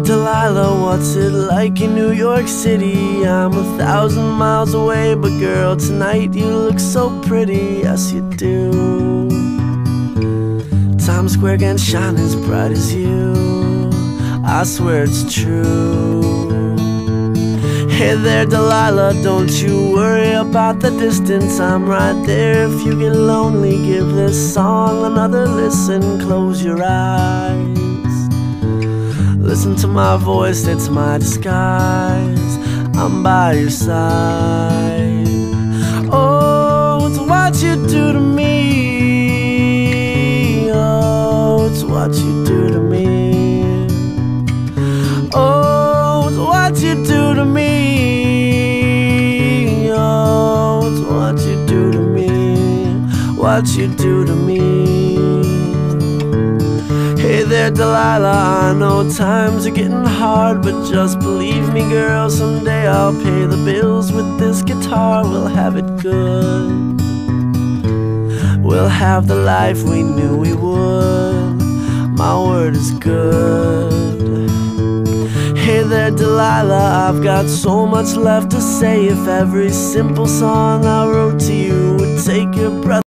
Delilah, what's it like in New York City? I'm 1,000 miles away, but girl, tonight you look so pretty, yes you do. Times Square can't shine as bright as you, I swear it's true. Hey there Delilah, don't you worry about the distance, I'm right there. If you get lonely, give this song another listen. Close your eyes, listen to my voice, it's my disguise, I'm by your side. Oh, it's what you do to me, oh, it's what you do to me. Oh, it's what you do to me, oh, it's what you do to me, what you do to me. Hey there Delilah, I know times are getting hard, but just believe me girl, someday I'll pay the bills with this guitar. We'll have it good, we'll have the life we knew we would, my word is good. Hey there Delilah, I've got so much left to say. If every simple song I wrote to you would take your breath